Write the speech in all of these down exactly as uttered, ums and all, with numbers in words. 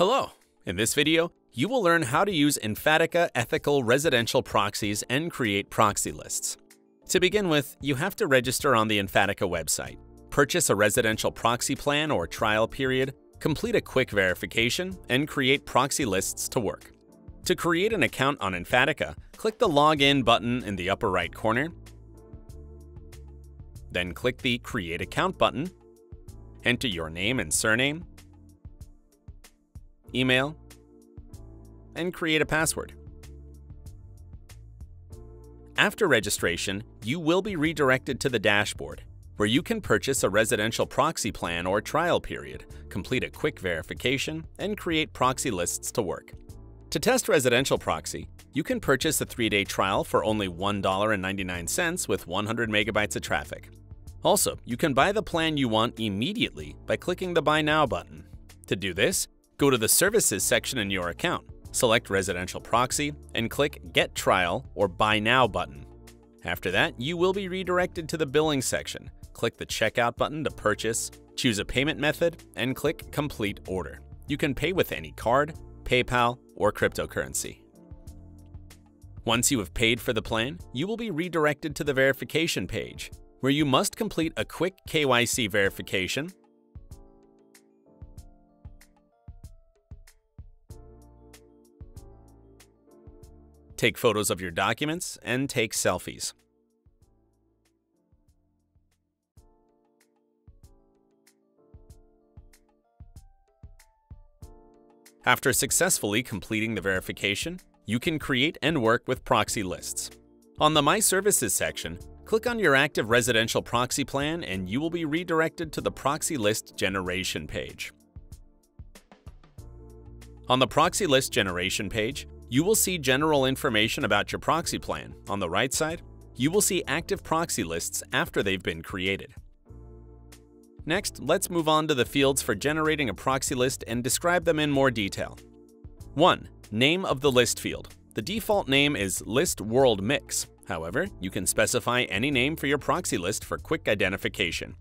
Hello! In this video, you will learn how to use Infatica ethical residential proxies and create proxy lists. To begin with, you have to register on the Infatica website, purchase a residential proxy plan or trial period, complete a quick verification, and create proxy lists to work. To create an account on Infatica, click the Login button in the upper right corner, then click the Create Account button, enter your name and surname, email, and create a password. After registration, you will be redirected to the dashboard, where you can purchase a residential proxy plan or trial period, complete a quick verification, and create proxy lists to work. To test residential proxy, you can purchase a three-day trial for only one dollar and ninety-nine cents with one hundred megabytes of traffic. Also, you can buy the plan you want immediately by clicking the Buy Now button. To do this, go to the Services section in your account, select Residential Proxy, and click Get Trial or Buy Now button. After that, you will be redirected to the Billing section. Click the Checkout button to purchase, choose a payment method, and click Complete Order. You can pay with any card, PayPal, or cryptocurrency. Once you have paid for the plan, you will be redirected to the verification page, where you must complete a quick K Y C verification, take photos of your documents, and take selfies. After successfully completing the verification, you can create and work with proxy lists. On the My Services section, click on your active residential proxy plan and you will be redirected to the proxy list generation page. On the proxy list generation page, you will see general information about your proxy plan. On the right side, you will see active proxy lists after they've been created. Next, let's move on to the fields for generating a proxy list and describe them in more detail. one. Name of the list field. The default name is List World Mix. However, you can specify any name for your proxy list for quick identification.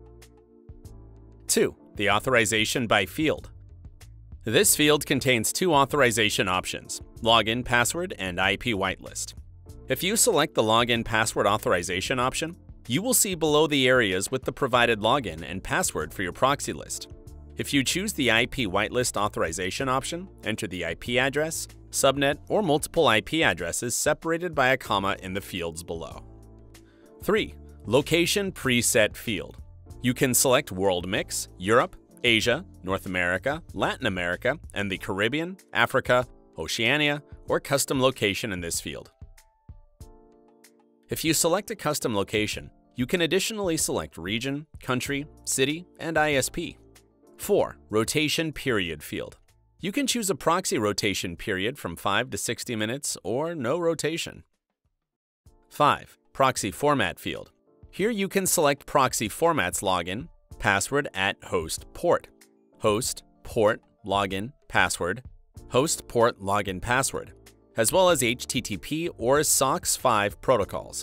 two. The authorization by field. This field contains two authorization options, login password and I P whitelist. If you select the login password authorization option, you will see below the areas with the provided login and password for your proxy list. If you choose the I P whitelist authorization option, enter the I P address, subnet, or multiple I P addresses separated by a comma in the fields below. three. Location preset field. You can select World Mix, Europe, Asia, North America, Latin America, and the Caribbean, Africa, Oceania, or custom location in this field. If you select a custom location, you can additionally select region, country, city, and I S P. four. Rotation period field. You can choose a proxy rotation period from five to sixty minutes or no rotation. five. Proxy format field. Here you can select proxy formats login, password at host port, host, port, login, password, host, port, login, password, as well as H T T P or S O C X five protocols.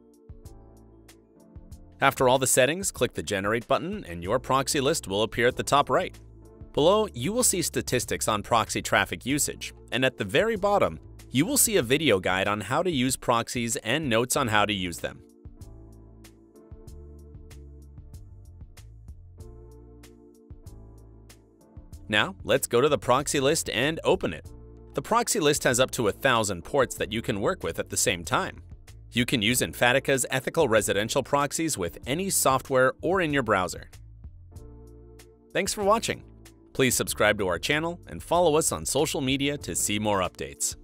After all the settings, click the Generate button and your proxy list will appear at the top right. Below, you will see statistics on proxy traffic usage, and at the very bottom, you will see a video guide on how to use proxies and notes on how to use them. Now, let's go to the proxy list and open it. The proxy list has up to a thousand ports that you can work with at the same time. You can use Infatica's ethical residential proxies with any software or in your browser. Thanks for watching. Please subscribe to our channel and follow us on social media to see more updates.